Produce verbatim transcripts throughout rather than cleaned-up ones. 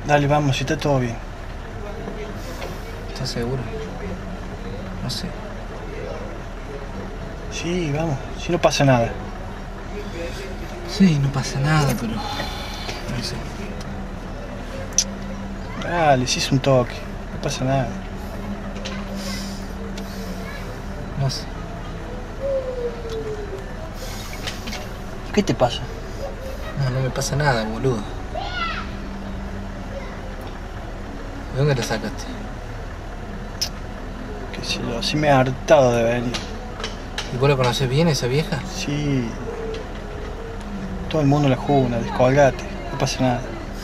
Dale, vamos, si está todo bien. ¿Estás seguro? No sé. Sí, vamos, si no pasa nada. Sí, no pasa nada, pero... no sé. Dale, si es un toque, no pasa nada. No sé. ¿Qué te pasa? No, no me pasa nada, boludo. ¿De dónde la sacaste? Qué sé yo, sí me he hartado de venir. ¿Y vos la conocés bien, esa vieja? Sí. Todo el mundo la juna, descolgate, no pasa nada.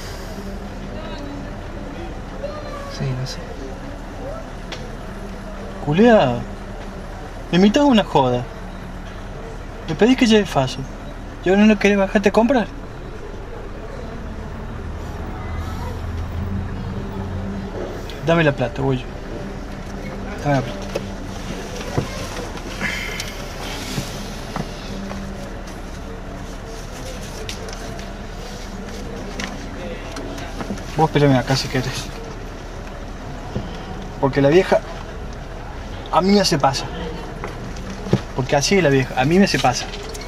Sí, no sé. Culeado. Me invitás a una joda. Me pedís que lleve faso. ¿Y ahora no querés bajarte a comprar? Dame la plata, voy yo. Dame la plata. Vos espérame acá si querés. Porque la vieja a mí me se pasa. Porque así es la vieja, a mí me se pasa.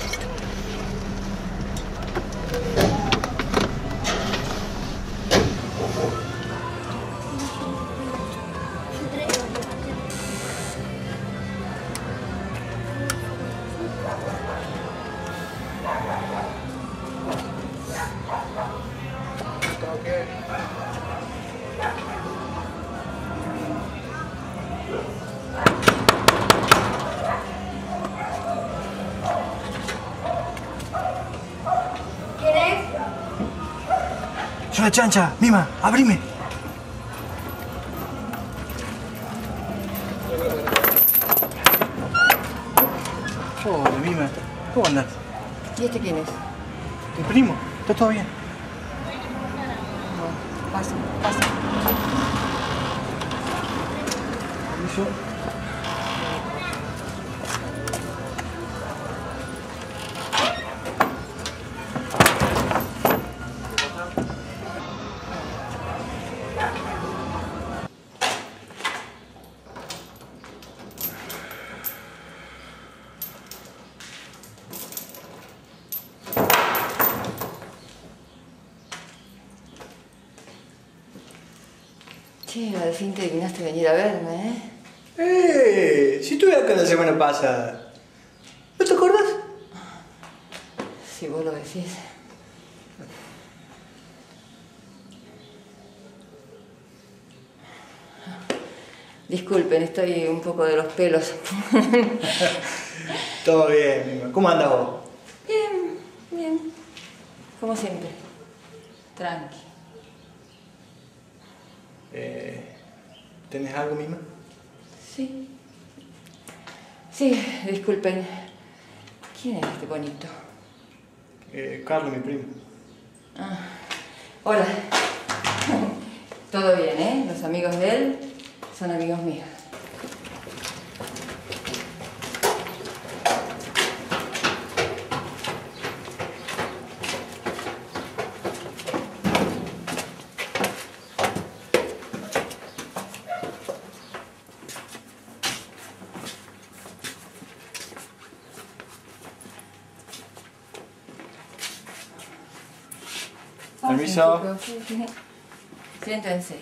¡Es una chancha! ¡Mima! ¡Abrime! Hola, Mima. ¿Cómo andás? ¿Y este quién es? Mi primo. ¿Está todo bien? No, pasa, pasa. ¿Permiso? Che, al fin te dignaste venir a verme, ¿eh? ¡Eh! Si estuve acá la semana pasada. ¿No te acordás? Si vos lo decís. Disculpen, estoy un poco de los pelos. Todo bien, Mima. ¿Cómo andas vos? Bien, bien. Como siempre. Tranqui. Eh, ¿Tenés algo, Mima? Sí. Sí, disculpen. ¿Quién es este bonito? Eh, Carlos, mi primo. Ah, hola. Todo bien, ¿eh? Los amigos de él son amigos míos. Permiso. Siéntense.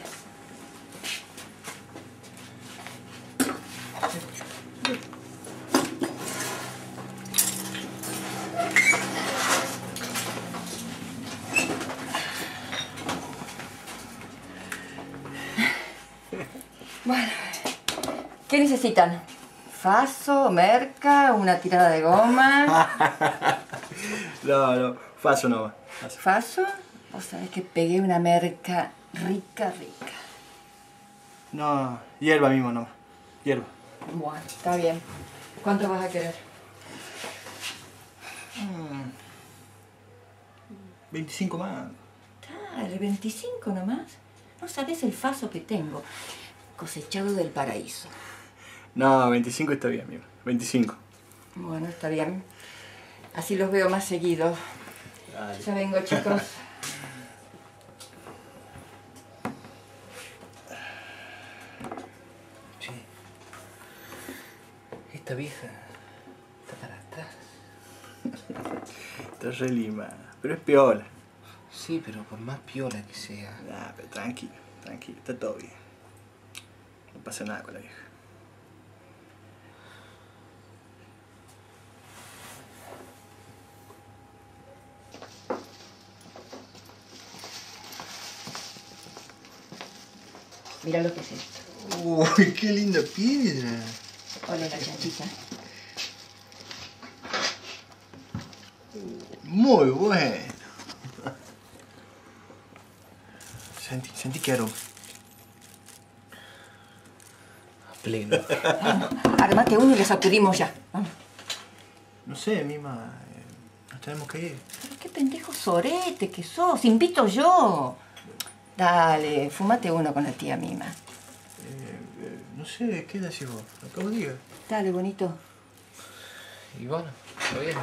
Bueno, ¿qué necesitan? ¿Faso, merca, una tirada de goma? No, no, faso no va. ¿Faso? Vos sabés que pegué una merca rica, rica. No, hierba mismo no. Hierba. Bueno, está bien. ¿Cuánto vas a querer? Hmm. veinticinco más. Dale, veinticinco nomás. No sabés el faso que tengo. Cosechado del paraíso. No, veinticinco está bien, amigo. veinticinco. Bueno, está bien. Así los veo más seguido. Dale. Ya vengo, chicos. esta vieja está para atrás. Está re limada, pero es piola. Sí, pero por más piola que sea. Nah, pero tranquilo, tranquilo, está todo bien. No pasa nada con la vieja. Mira lo que es esto. Uy, qué linda piedra. Ole la chanchita. Muy bueno. Sentí, sentí que aroma. A pleno. Armate uno y le sacudimos ya. Vamos. No sé, Mima, eh, nos tenemos que ir. Pero qué pendejo sorete que sos. Invito yo. Dale, fumate uno con la tía Mima. Eh, eh, no sé, ¿qué decís vos? Lo que vos digas. Dale, bonito. Y bueno, está bien.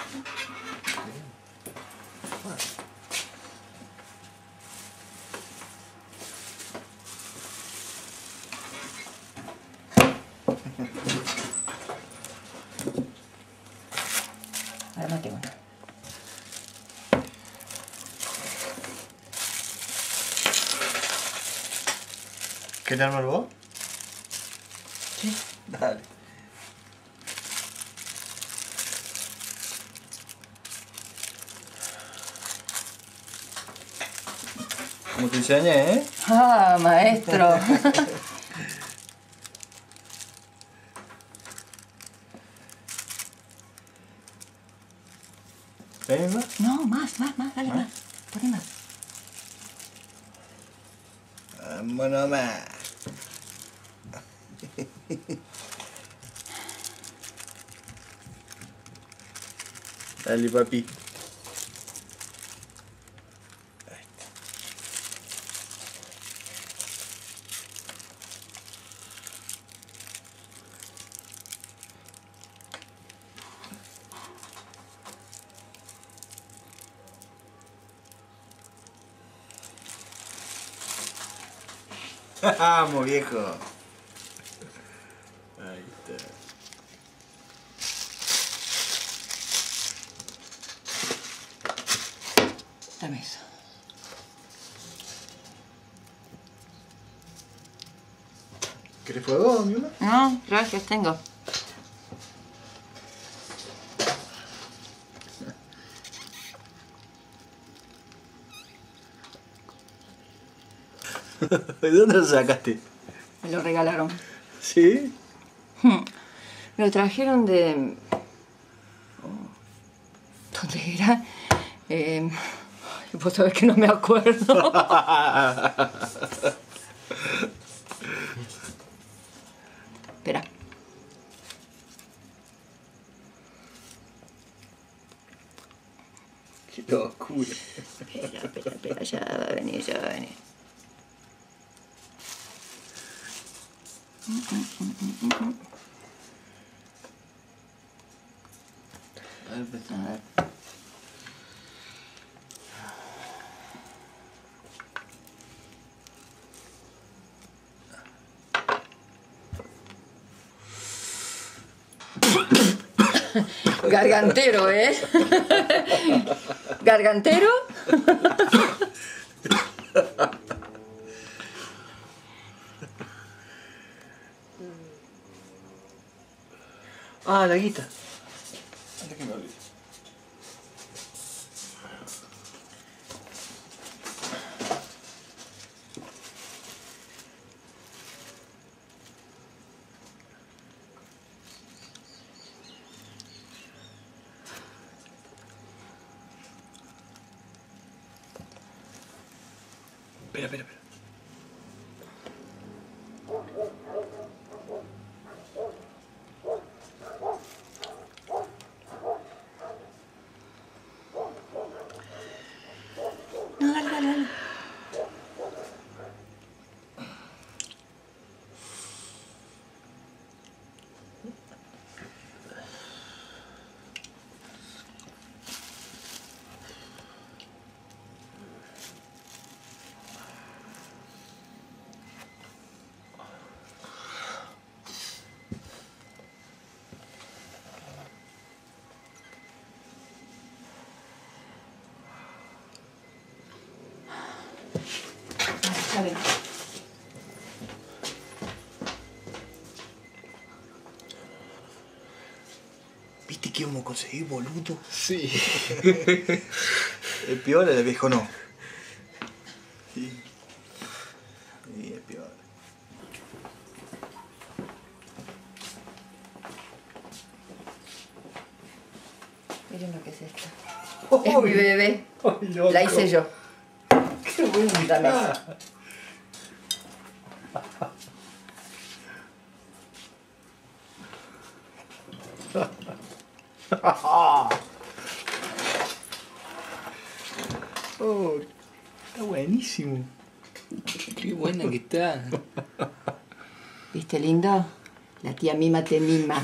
Armate uno. ¿Querés armar vos? Sí. Dale. Como te enseñé, ¿eh? Ah, maestro. ¿Ven más? No, más, más, más. Dale ¿Más? más. Poné más. Vámonos más. Dale, papi. Ahí está. Vamos, viejo. Ahí está. Dame eso. ¿Querés fuego, mi mamá? No, gracias, tengo. ¿De dónde lo sacaste? Me lo regalaron. ¿Sí? Me lo trajeron de... ¿Dónde era? Eh... Vos sabés que no me acuerdo. Espera. Qué locura. Espera, espera, espera. Ya va a venir, ya va a venir. A ver, pues. A ver. Gargantero, ¿eh? ¿Gargantero? Ah, la guita. Antes que me olvide. Espera, espera, espera. No, dale, dale, dale. ¿Qué vamos a conseguir, boludo? Sí. El piola, el viejo no. Sí. Sí, el piola. Miren lo que es esto. Es mi bebé. Ay, La hice yo. Qué bonita. La mesa. Oh, está buenísimo. Qué buena que está. ¿Viste, lindo? La tía Mima te mima.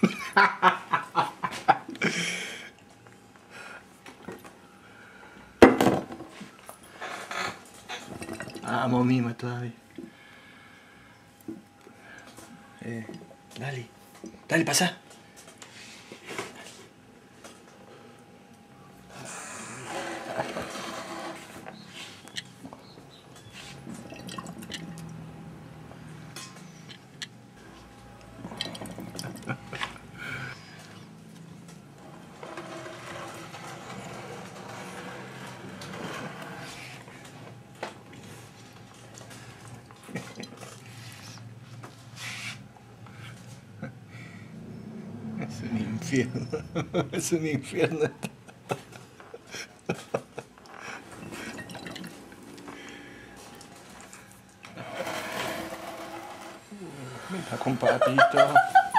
Amo Mima todavía. Eh, dale. Dale, pasa. Es un infierno. Es un infierno. Mira, compadrito.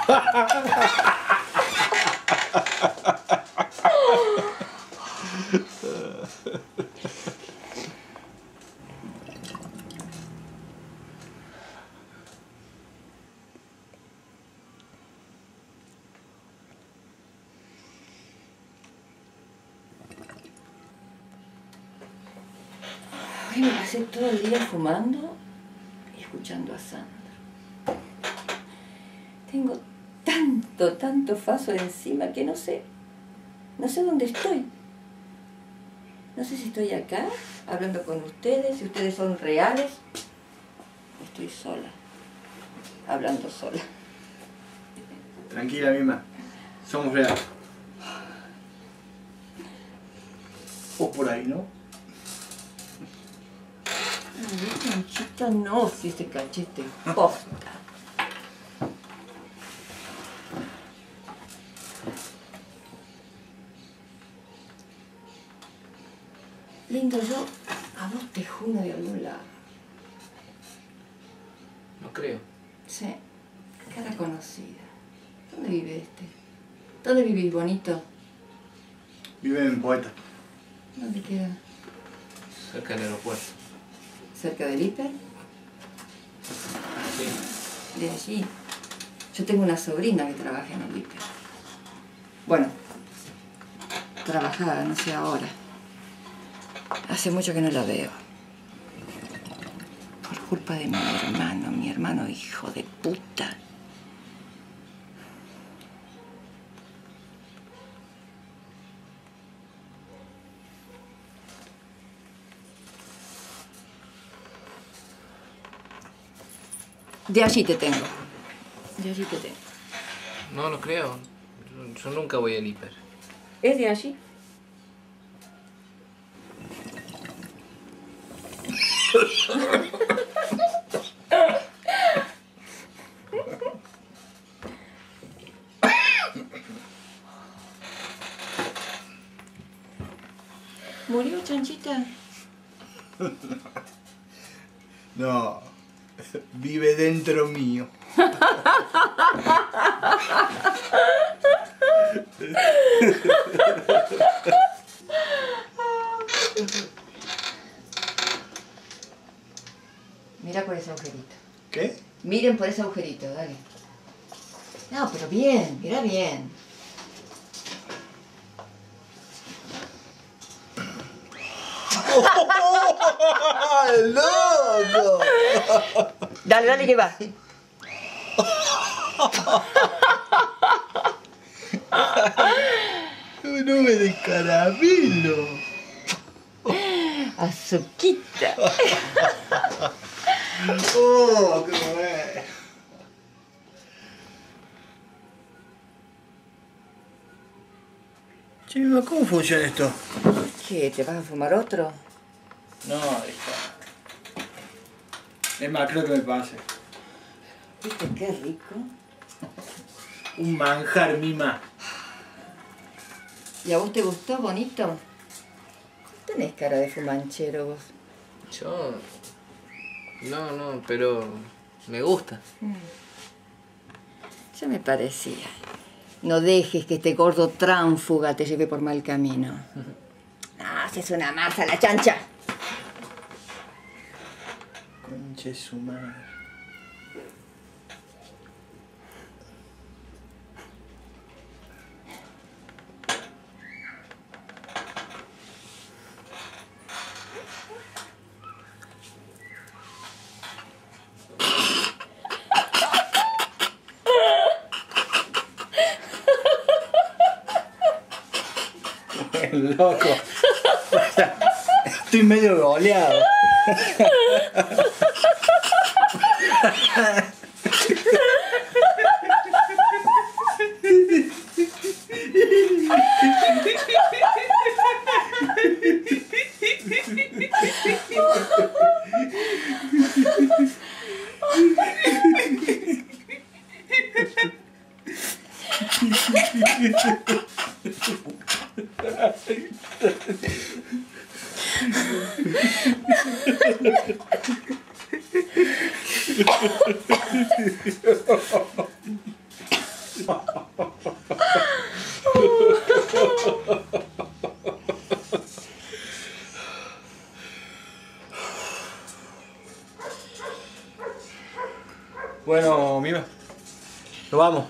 Hoy me pasé todo el día fumando y escuchando a Sandra. Tengo tanto, tanto faso encima que no sé, no sé dónde estoy. No sé si estoy acá, hablando con ustedes, si ustedes son reales. Estoy sola, hablando sola. Tranquila, Mima. Somos reales. Vos por ahí, ¿no? Ay, Conchita, no, si ese cachete posta. Lindo, yo a vos te juro de algún lado. No creo. Sí, cara conocida. ¿Dónde vive este? ¿Dónde vivís, bonito? Vive en Poeta. ¿Dónde queda? Cerca del aeropuerto. ¿Cerca del hiper? Sí. De allí. Yo tengo una sobrina que trabaja en el hiper. Bueno, trabajaba, no sé ahora. Hace mucho que no la veo. Por culpa de mi hermano, mi hermano hijo de puta. De allí te tengo. De allí te tengo. No lo creo. Yo, yo nunca voy al hiper. ¿Es de allí? ¿Murió, Chanchita? No, vive dentro mío. Mira por ese agujerito. ¿Qué? Miren por ese agujerito, dale. No, pero bien, mira bien. ¡Loco! Dale, dale que va. Un nube de caramelo. Azuquita. ¡Oh, qué bueno! Che, Mima, ¿cómo funciona esto? ¿Qué? ¿Te vas a fumar otro? No, hija. Es más, creo que me pase. ¿Viste qué rico? Un manjar, Mima. ¿Y a vos te gustó, bonito? Tenés cara de fumanchero vos. Yo... No, no, pero... me gusta. Mm. Ya me parecía. No dejes que este gordo tránfuga te lleve por mal camino. No, si es una masa la chancha. Conche su madre. Loco. Estoy medio goleado. Bueno, Mima, nos vamos.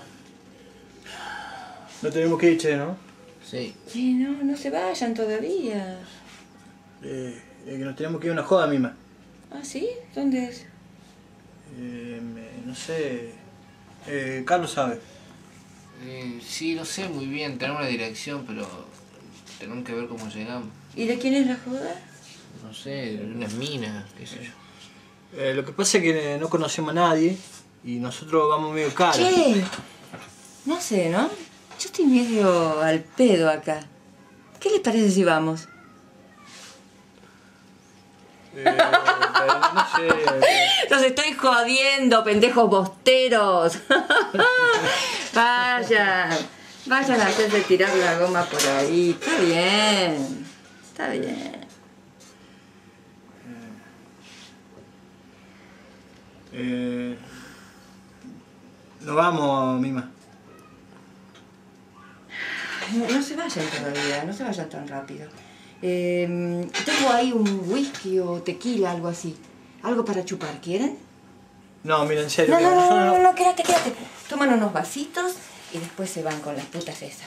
No tenemos que ir, che, ¿no? Sí. Sí, no, no se vayan todavía. Eh, eh, que nos tenemos que ir a una joda, Mima. ¿Ah, sí? ¿Dónde es? Eh, me- no sé. Eh, Carlos sabe. Eh, sí, no sé muy bien, tenemos una dirección, pero... tenemos que ver cómo llegamos. ¿Y de quién es la joda? No sé, unas minas, qué sé yo. Eh, lo que pasa es que no conocemos a nadie y nosotros vamos medio caros. Che, no sé, ¿no? Yo estoy medio al pedo acá. ¿Qué les parece si vamos? Eh, eh, no sé. eh, Los estoy jodiendo, pendejos bosteros. Vayan, vayan a hacerse tirar la goma por ahí. Está bien, está bien. eh, nos vamos, Mima. No, no se vayan todavía, no se vayan tan rápido. Eh, tengo ahí un whisky o tequila, algo así. Algo para chupar, ¿quieren? No, mira, en serio. No, que no, no, nosotros no, no, no, quédate, quédate. Toman unos vasitos y después se van con las putas esas.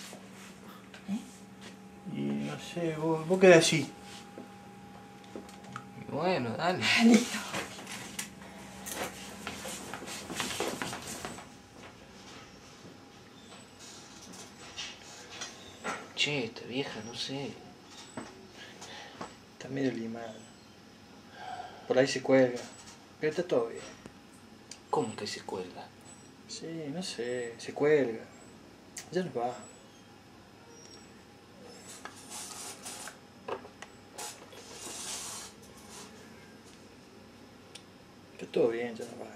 Y no sé, vos, vos quedás así. Y bueno, dale. Listo. Che, esta vieja, no sé. Está medio limada. Por ahí se cuelga. Pero está todo bien. ¿Cómo que se cuelga? Sí, no sé, se cuelga. Ya nos va. Está todo bien, ya nos va.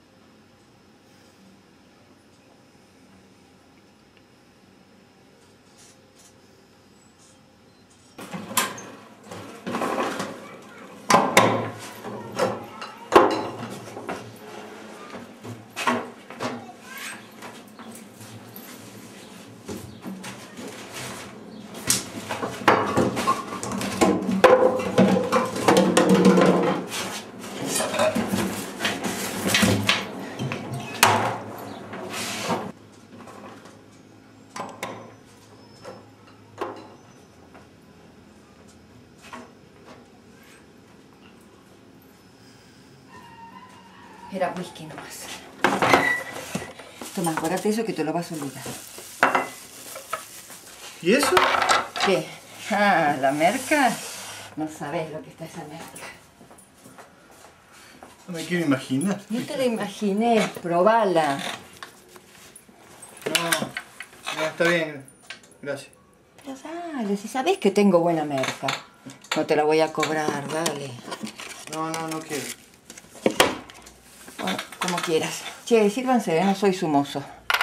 Era whisky nomás. Toma, acuérdate eso que te lo vas a olvidar. ¿Y eso? ¿Qué? Ah, ¿la merca? No sabes lo que está esa merca. No me quiero imaginar. No te la imaginé, probala. No, no, está bien. Gracias. Pero dale, si sabés que tengo buena merca. No te la voy a cobrar, dale. No, no, no quiero. Bueno, como quieras. Che, sírvanse, ¿eh? No soy su mozo.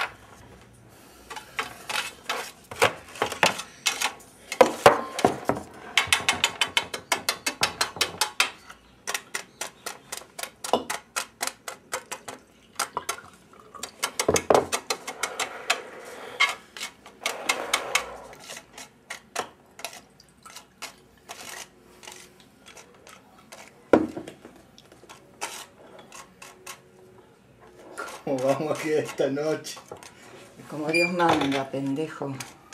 ¿Cómo vamos a quedar esta noche? Como Dios manda, pendejo.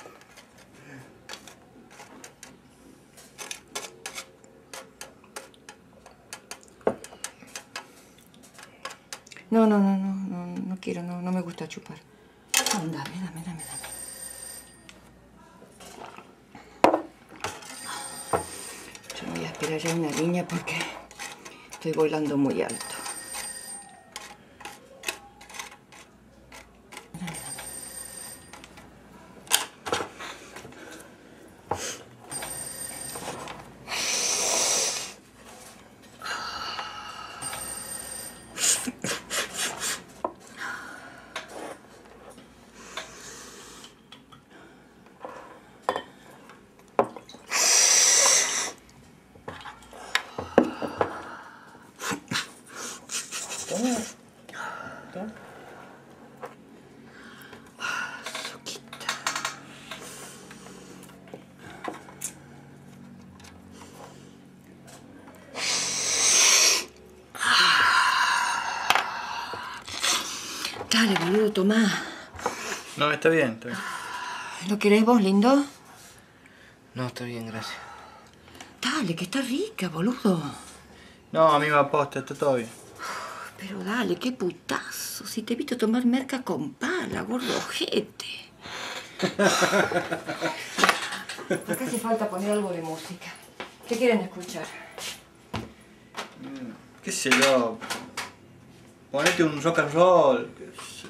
No, no, no, no, no, no quiero, no, no me gusta chupar. No, dame, dame, dame, dame. Yo me voy a esperar ya una línea porque estoy volando muy alto. Toma. Toma. Suquita. Dale, boludo, tomá. No, está bien, está bien. ¿Lo querés vos, lindo? No, está bien, gracias. Dale, que está rica, boludo. No, a mí me aposta, está todo bien. Pero dale, qué putazo. Si te he visto tomar merca con pala, gordo ojete. Acá hace falta poner algo de música. ¿Qué quieren escuchar? ¿Qué sé yo? Ponete un rock and roll. Qué sé.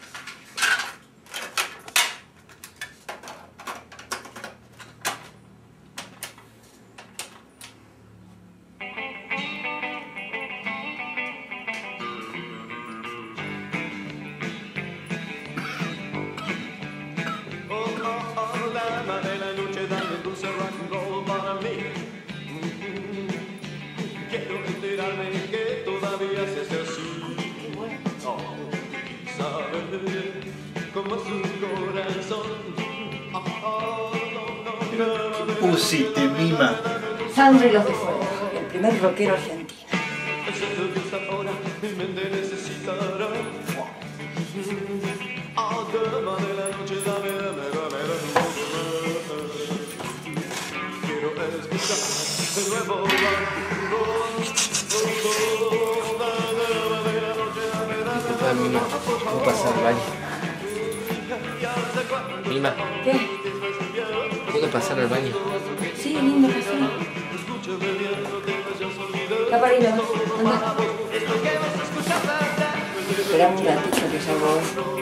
¿Qué pusiste, mima? Sandro y los de Fuego, el primer rockero argentino. Disculpa, Mima, ¿puedo pasar al baño? Mima, ¿Qué? ¿puedo pasar al baño? Sí, lindo, pasó. Caparino, anda. Esperamos un ratito que ya voy.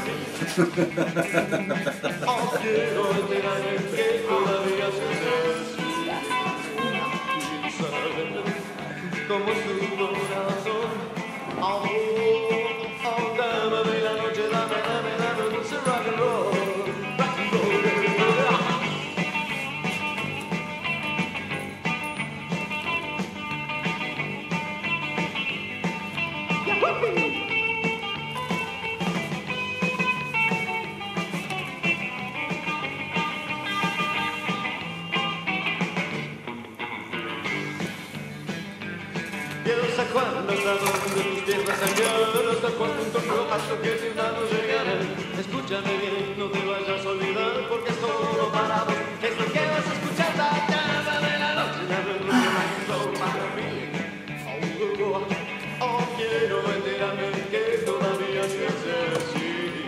¿Hasta cuándo, hasta dónde tus piernas sangraron? ¿Hasta cuándo un torneo alto que sin nada llegará? Escúchame bien, no te vayas a olvidar, porque es todo parado. Es lo que vas a escuchar, la llama de la noche, la noche para mí. Oh, oh, oh, quiero enterarme que todavía se hace así.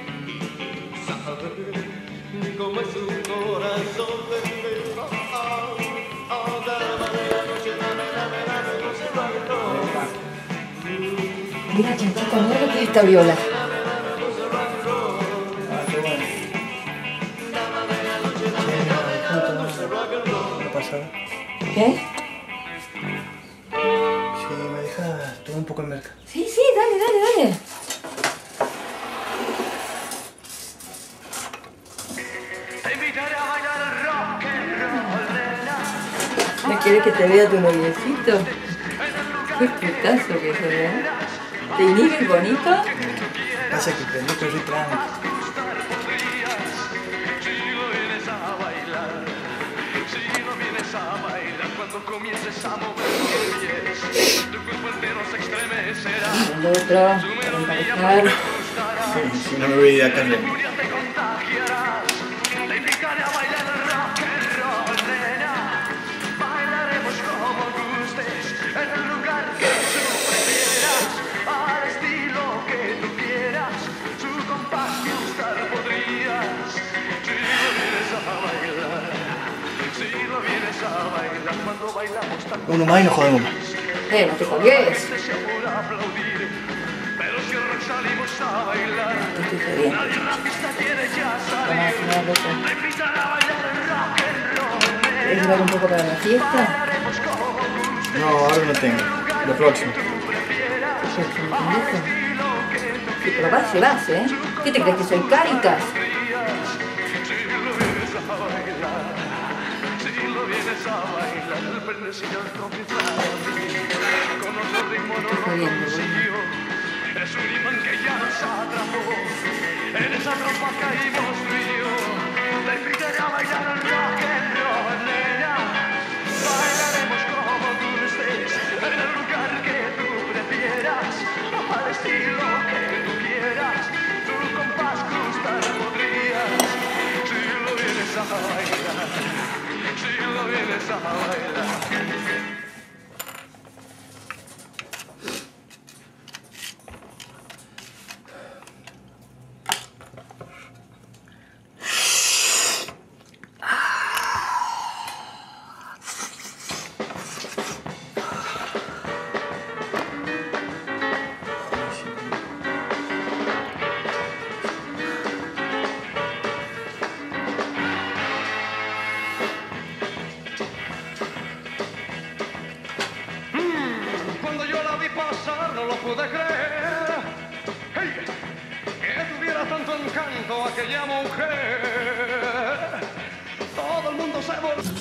Saber cómo es un corazón de oh, oh, oh, dama de la noche, dame, dame, dame, no se va a Mira, chanchita, mira lo que es esta viola. Ah, qué bueno. ¿sabes? ¿Qué? Si me dejas tomar un poco el mercado. Sí, sí, dale, dale, dale. ¿No quieres que te vea tu noviecito? Qué putazo que se ve. ¿Te inhibe el bonito? Pasa que el pendejo soy tranqui. El otro, para emparejar. Sí, si no me voy a ir a Carmen. Uno más y nos jodemos más. Eh, no te colgues. Te estoy jodiendo. Vamos a fumar loco. ¿Quieres llevar un poco para la fiesta? No, ahora no tengo. Lo próximo. Si probás, se vas, ¿eh? ¿Qué te crees que soy Cáritas? Estoy jodiendo, boludo. Es un imán que ya nos atrapó. En esa trampa caímos tú y yo. Te invitaré a bailar el rock and roll, nena. Bailaremos como tú estés, en el lugar que tú prefieras, al estilo que tú quieras. Tu compás gustar podrías, si lo vienes a bailar, si lo vienes a bailar. No lo pude creer, hey, que tuviera tanto encanto aquella mujer. Todo el mundo se volvió.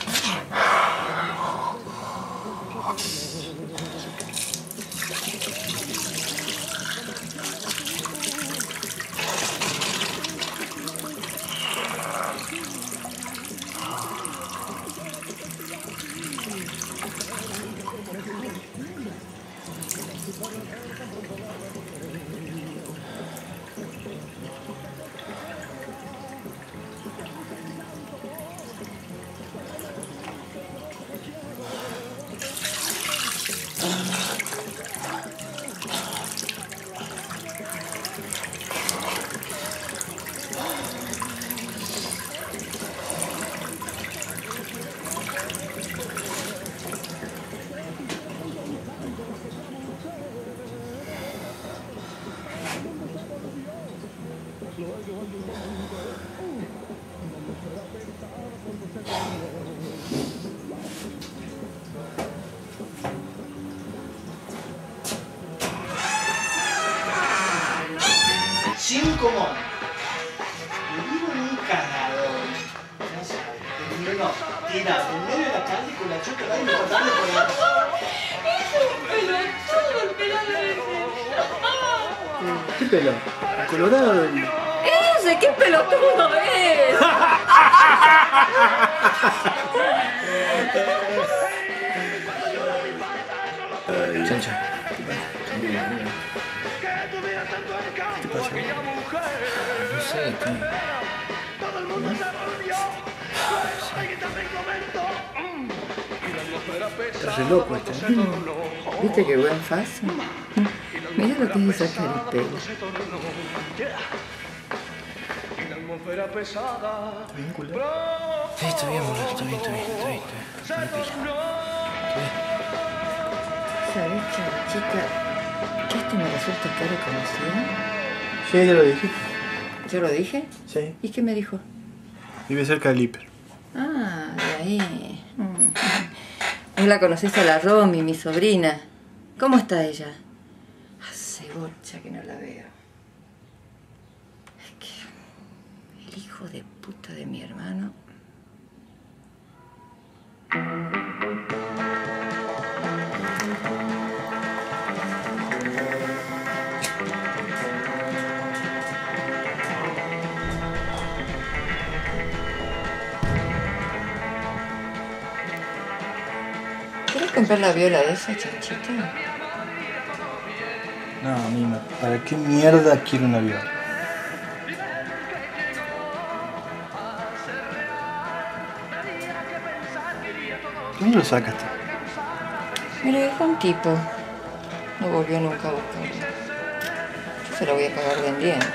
Cinco monos. Vivo en un canador. No sabes. No, tirado en medio de la calle con la choca y me cortando por la. Es un pelotudo el pelado ese. ¿Qué pelo? Colorado. ¡Ese! ¡Qué pelotudo es! Chancha. ¿Qué pasa? No sé, tío. Estás re loco este, ¿no? ¿Viste qué buen faso? Mira lo que es sacar el pelo. ¿Está bien, culero? Sí, está bien, boludo. Está bien, está bien, está bien. Está bien. ¿Sabés, chica, que esto me resulta caro conocido? Sí, ya lo dije. ¿Yo lo dije? Sí. ¿Y qué me dijo? Vive cerca del hiper. Ah, de ahí. Mm. Vos la conocés a la Romy, mi sobrina. ¿Cómo está ella? Hace bocha que no la veo. Es que el hijo de puta de mi hermano... ¿Quieres comprar la viola de esa, chanchita? No, Mima, ¿para qué mierda quiero una viola? ¿Dónde lo sacaste? Me lo dejó un tipo. No volvió nunca a buscarlo. Yo se la voy a pagar vendiendo.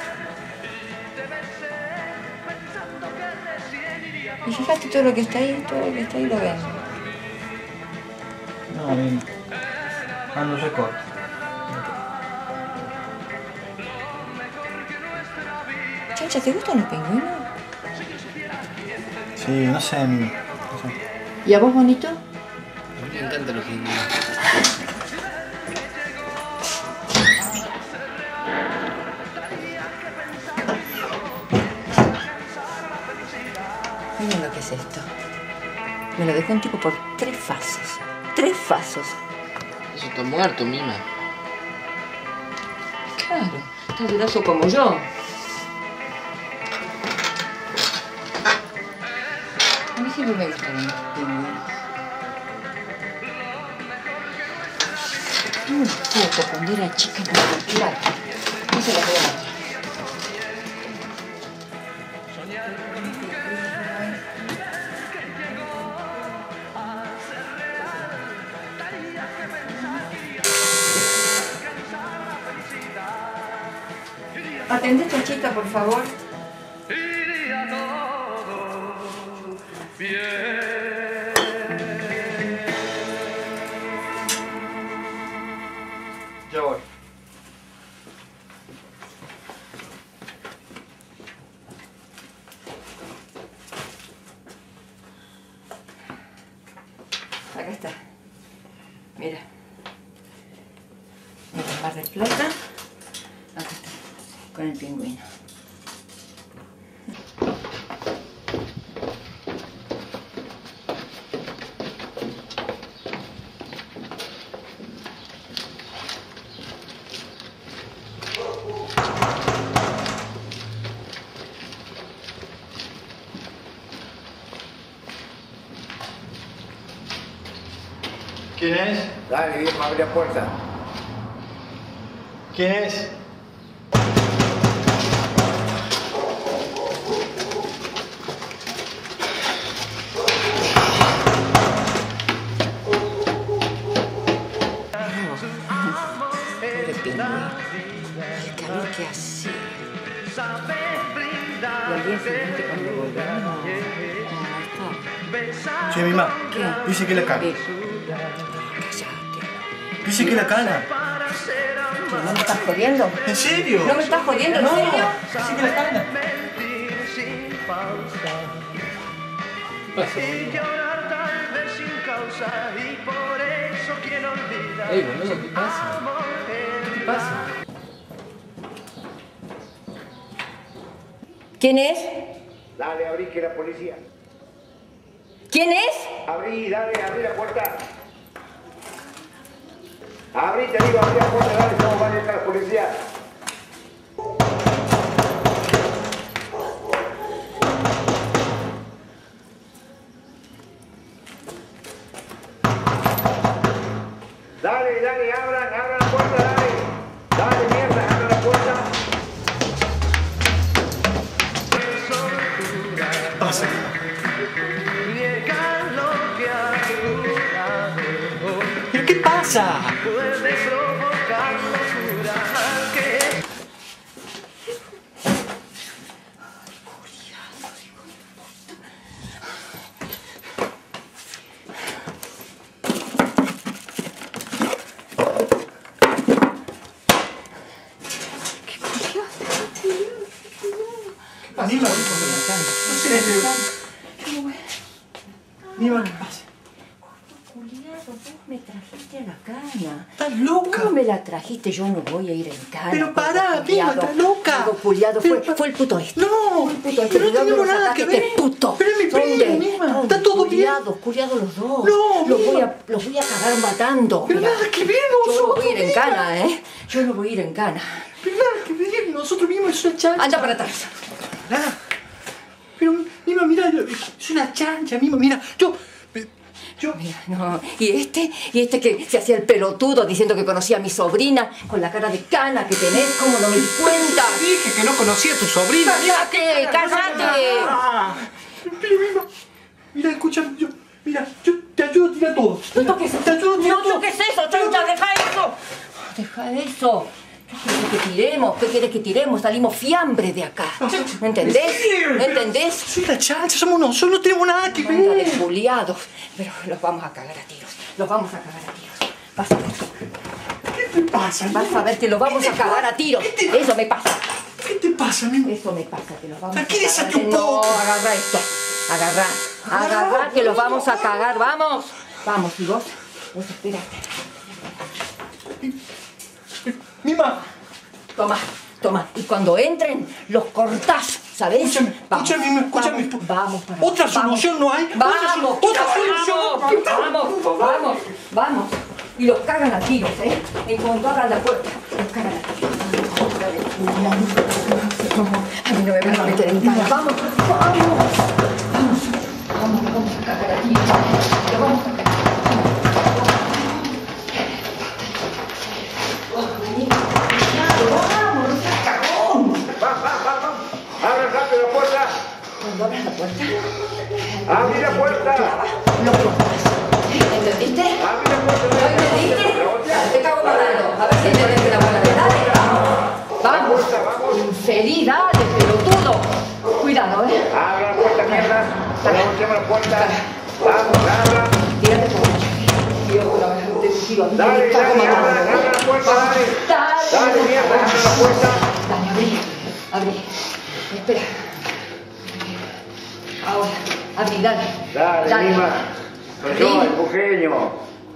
Y fíjate todo lo que está ahí, todo lo que está ahí lo vendo. No, Mima. Ah, no se corta. Chancha, ¿te gustan los pingüinos? Sí, no sé, Mima. No sé. ¿Y a vos, bonito? A mí me encantan los pingüinos. Miren lo que es esto. Me lo dejó un tipo por tres fasos. Tres fasos. Eso está muerto, Mima. Claro, está durazo como yo. A mí siempre me gustaron los pingüinos. Una foto cuando era chica con cualquiera. No se las voy a mostrar. Atendé, chanchita, por favor. Ya voy. Acá está. Mira. Mira, Mar del Plata. Acá está. Con el pingüino. ¿Quién es? Dale, viejo, abre la puerta. ¿Quién es? Pobre pingüino. El calor que hacía. Y al día siguiente cuando volvemos, no, no estaba. Che, Mima. ¿Qué? Dice que la cana. Cállate. Dice que la cana. ¿No me estás jodiendo? ¿En serio? ¿No me estás jodiendo? ¿En No. serio? Dice que la cana. ¿Qué pasa? Ey, boludo, ¿qué pasa? ¿Qué pasa? ¿Quién es? Dale, abrí que la policía. ¿Quién es? Abrí, dale, abrí la puerta. Abrí, te digo, abrí la puerta, dale, somos varios la policía. Dale, dale, abran, abran la puerta, dale. Dale, mierda, abran la puerta. Pasa. ¿Pero qué pasa? Mima, no sé. Mima, ¿qué pasa? vos me trajiste a la cana. ¿Estás loca? ¿Cómo me la trajiste? Yo no voy a ir en cana. Pero pará, Mima, estás loca. Algo puliado, fue, Pero, fue el puto este. No, Fue el puto este. pero no ¿De dónde tenemos lo nada sacaste, que ver. este puto? Pero es mi primo, ¿Dónde? Mima. ¿Dónde? Está todo bien. Culiados, culiados los dos. No, los voy, Mima. a, los voy a cagar matando. Pero Mira, nada que ver, yo no nosotros, voy a ir en Mima. cana, ¿eh? Yo no voy a ir en cana. Pero nada que ver, nosotros mismos es una chancha. Anda para atrás. Nada. Pero, Mima, mira, es una chancha, Mima, mira. Yo... Yo... Mira, no. Y este, y este que se hacía el pelotudo diciendo que conocía a mi sobrina con la cara de cana que tenés, ¿cómo no me di cuenta? Dije que no conocía a tu sobrina. ¡Cállate! ¡Cállate! Ah, pero, Mima, mira, escúchame, yo... Mira, yo te ayudo a tirar todo. No toques eso. Te ayudo a tirar No todo. toques eso, chancha, deja eso. Deja eso. ¿Qué quieres que tiremos? ¿Qué quieres que tiremos? Salimos fiambre de acá. ¿Entendés? ¿Entendés? Soy la chancha, somos nosotros, no tenemos nada que Banda de ver. juliados. Pero los vamos a cagar a tiros. Los vamos a cagar a tiros. Vas a ver. ¿Qué te pasa, Vas a ver que los vamos a cagar a tiros. Eso me pasa. ¿Qué te pasa, Mima? Eso me pasa, que los vamos a Tranquilízate cagar. un No, poco. agarra esto. Agarra. Agarra que los vamos a cagar. Vamos. Vamos, y vos. Vos espérate. Mima, Toma, toma. Y cuando entren, los cortás, ¿sabés? escúchame, Vamos, escúchame, Mima, escúchame. Vamos, vamos para Otra vamos. solución no hay. Otra Vamos, solu- otra solución. Vamos, vamos, vamos, vamos. Y los cagan a tiros, ¿eh? En cuanto abran la puerta, los cagan a tiros. A mí no me van a meter en cara. Vamos, vamos. Vamos, vamos, los vamos a cagar a tiros. Los vamos a cagar. Vamos, no seas cagón. Va, va, va, va. Abre rápido la puerta. Cuando abras la puerta, Abre la puerta. lo cortas. ¿Entendiste? Abre la puerta. ¿Lo entendiste? Te cago matando. A ver si entendiste la buena. Dale, vamos. Vamos. Infeliz, dale, pelotudo. Cuidado, ¿eh? Abre la puerta, mierda. Vamos, llama la puerta. Vamos, abra. Tírate por mucho. Tío, con la te digo, Dale, te cago dale, matando. abre, abre la puerta, dale. Dale. Dale, mierda, abre la puerta. Dale, abrí. Abrí. Espera. Ahora, abrí, dale. Dale, Mima. Soy yo, el pujeño.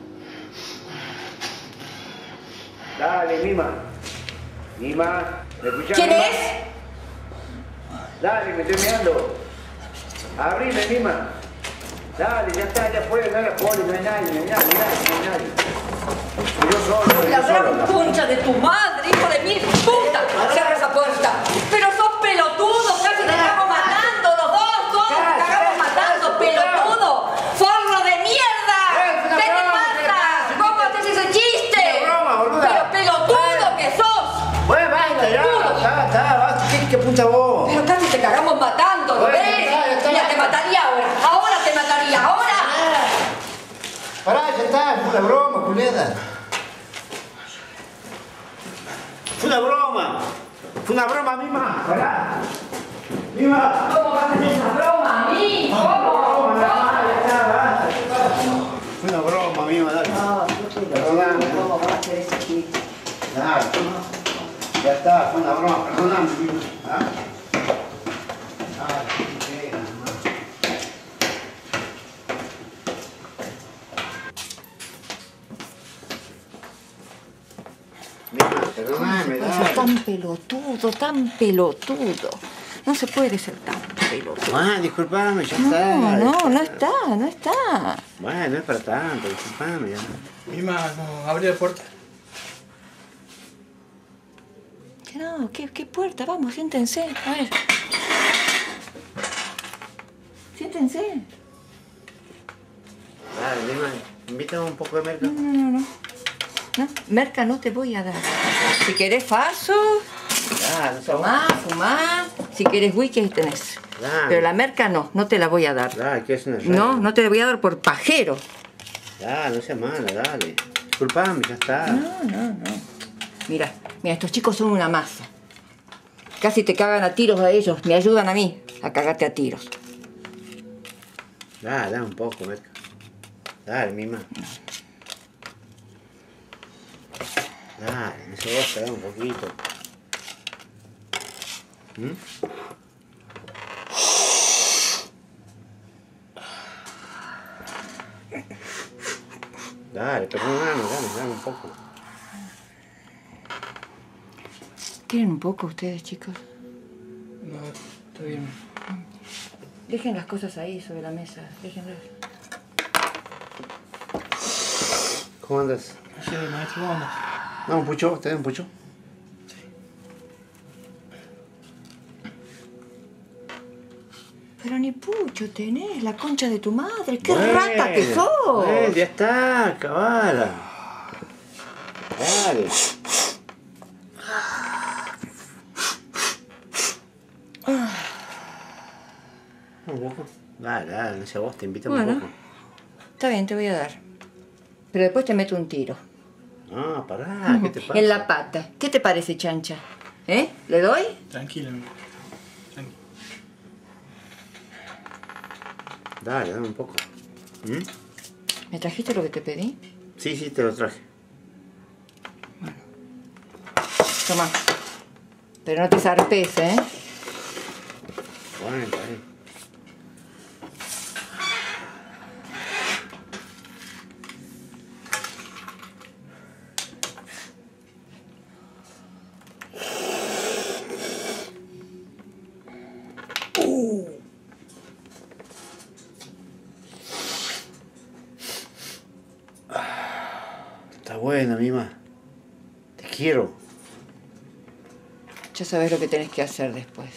Dale, Mima. Mima, ¿me escuchás? ¿Quién Mima? es? Dale, me estoy mirando. Abrime, Mima. Dale, ya está, ya fue, no hay poli, no hay nadie, no hay nadie, no hay nadie. Yo solo, La yo gran solo. concha de tu madre, hijo de mil puta. Cierra esa puerta. Pero sos pelotudo, casi te estamos matando los dos, todos te estamos matando, pelotudo. Forro de mierda. ¿Qué te pasa? ¿Cómo haces ese chiste? broma, boluda. Pero pelotudo que sos. Bueno, basta, ya, está, está, basta, ¿qué, qué puta voz? Pero casi te cagamos matando, ¿lo Bueno, ves? ya, ya está. Ya te mataría ahora. Ahora te mataría, ahora. Pará, ya está, fue una broma, culeda. Fue una broma. Fue una broma, Mima. Pará. Mima. ¿Cómo vas a hacer esa broma a mí? ¿Cómo? Fue una broma, Mima, dale. No, no te Perdóname. ¿Cómo vas a hacer ese chiste? Dale. Ya está, fue una broma, perdóname, Mima. ¿Ah? Dale, qué pena, hermano. Mima, perdóname, Sos dale. tan pelotudo, tan pelotudo. No se puede ser tan pelotudo. Bueno, disculpame, ya está. No, no, disculpame. no está, no está. Bueno, no es para tanto, disculpame ya. Mima, no, abre la puerta. Que no, ¿qué, qué puerta? Vamos, siéntense. A ver. Siéntense. Dale, Mima, invítame un poco de merca. No, no, no, no. No, merca no te voy a dar. Si querés faso, Ah, no sé. tomá, fumá. Si querés whisky, ahí tenés. Dale. Pero la merca no, no te la voy a dar. Dale, que es una No, no te la voy a dar por pajero. Dale, no seas mala, dale. Disculpame, ya está. No, no, no. Mira, mira, estos chicos son una masa. Casi te cagan a tiros a ellos. Me ayudan a mí a cagarte a tiros. Dale, dame un poco, merca. Dale, Mima. Dale, no se goza, dame un poquito. ¿Mm? Dale, perdóname, dame, dame un poco. ¿Quieren un poco ustedes, chicos? No, está bien. Dejen las cosas ahí sobre la mesa, déjenlas. ¿Cómo andas? Sí, maestro, ¿cómo andas? No, un pucho, ¿te doy un pucho? Pero ni pucho tenés, la concha de tu madre. ¡Qué Bueno, rata que sos! Bueno, ya está, cabala. Dale. Un poco. Dale, dale, no sé vos, te invito Bueno. un poco. Está bien, te voy a dar. Pero después te meto un tiro. No, pará, ¿qué te pasa? En la pata. ¿Qué te parece, chancha? ¿Eh? ¿Le doy? Tranquilo, tranquilo. Dale, dame un poco. ¿Mm? ¿Me trajiste lo que te pedí? Sí, sí, te lo traje. Toma. Pero no te zarpes, ¿eh? Bueno, está bien. Está buena, Mima. Te quiero. Ya sabes lo que tenés que hacer después.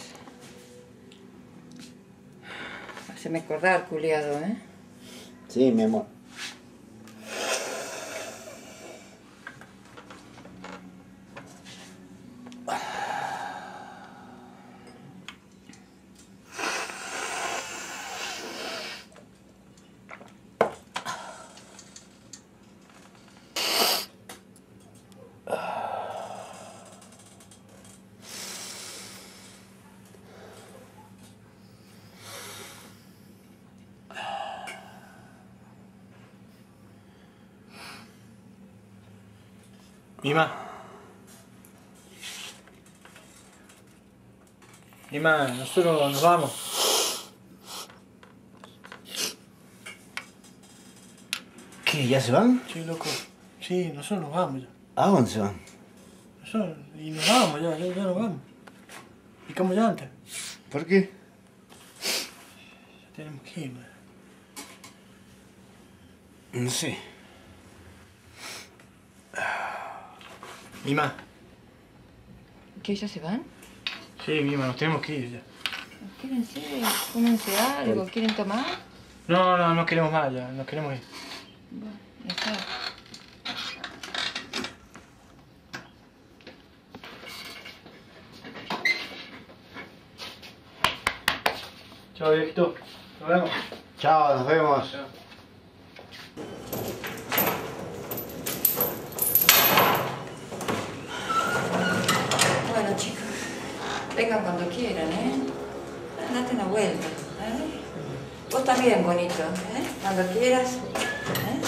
Haceme acordar, culiado, ¿eh? Sí, mi amor. Mima. Mima, nosotros nos vamos. ¿Qué? ¿Ya se van? Sí, loco. Sí, nosotros nos vamos ya. ¿A dónde se van? Nosotros, y nos vamos ya, ya, ya nos vamos. Y como ya antes. ¿Por qué? Ya tenemos que ir, man. No sé. Mima. ¿Qué, ya se van? Sí, Mima, nos tenemos que ir ya. ¿Quieren ser? ¿Cómense algo? ¿Quieren tomar? No, no, no queremos más ya, nos queremos ir. Bueno, ya está. Chao, viejito. Nos vemos. Chao, nos vemos. Chao. Bueno, chicos, vengan cuando quieran, ¿eh? Date una vuelta, ¿eh? Vos también, bonito, ¿eh? Cuando quieras, ¿eh?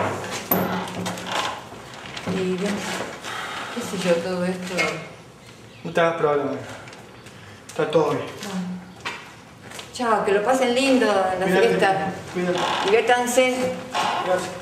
Y bien, qué sé yo, todo esto... No te hagas problema. Está todo bien. Bueno. Chao, que lo pasen lindo en la Cuídate, fiesta. cuídate. Diviértanse. Gracias.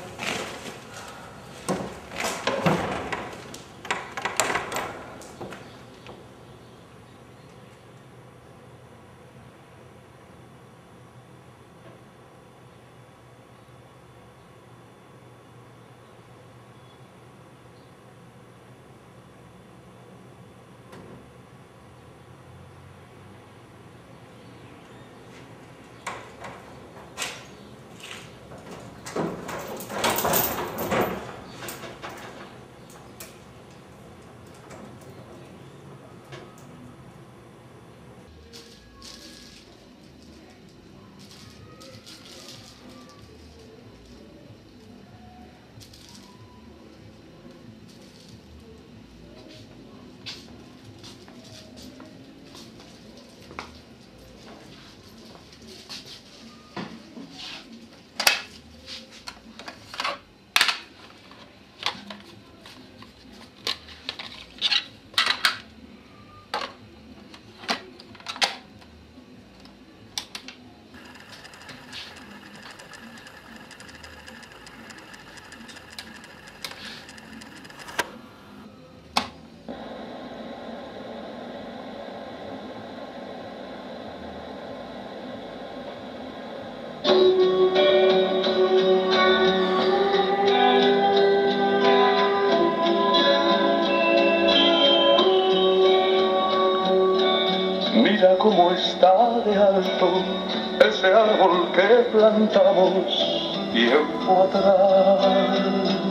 ese árbol que plantamos tiempo atrás.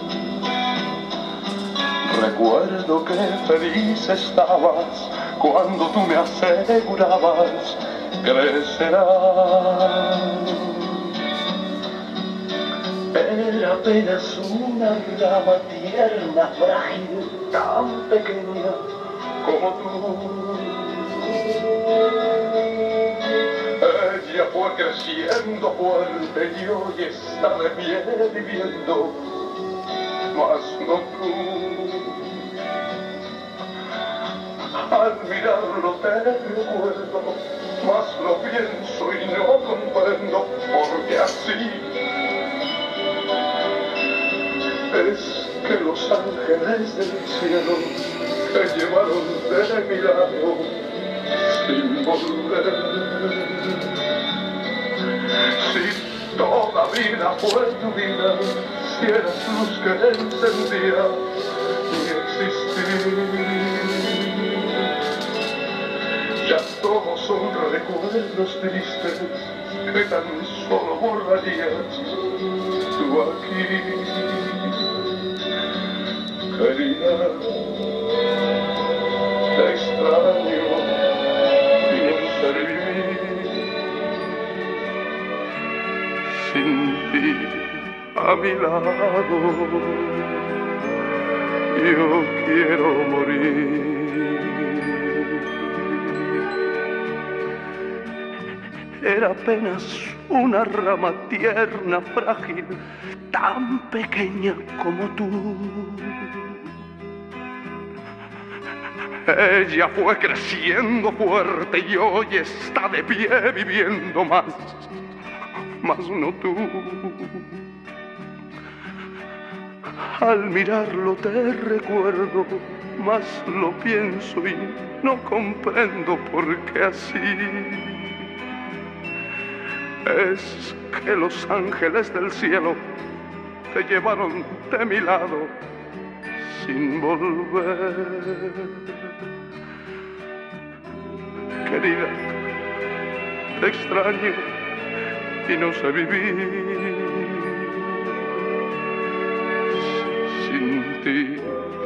Recuerdo que feliz estabas cuando tú me asegurabas crecerá. Era apenas una rama tierna, frágil, tan pequeña como tú. Ella fue creciendo fuerte y hoy está de pie viviendo, mas no tú. Al mirarlo te recuerdo, mas lo pienso y no comprendo porque así es que los ángeles del cielo te llevaron de mi lado sin volver. Si toda vida fue tu vida, si eras luz que encendía mi existir. Ya todos son recuerdos tristes que tan solo borrarías tú aquí. Querida, te extraño y no sé vivir sin ti a mi lado. Yo quiero morir. Era apenas una rama tierna, frágil, tan pequeña como tú. Ella fue creciendo fuerte y hoy está de pie viviendo más, más no tú. Al mirarlo te recuerdo, mas lo pienso y no comprendo por qué así. Es que los ángeles del cielo te llevaron de mi lado sin volver. Querida, te extraño y no sé vivir sin ti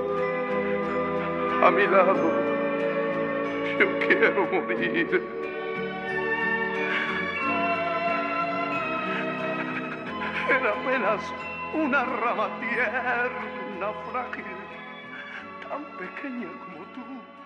a mi lado. Yo quiero morir. Era apenas una rama tierna, frágil, tan pequeña como tú.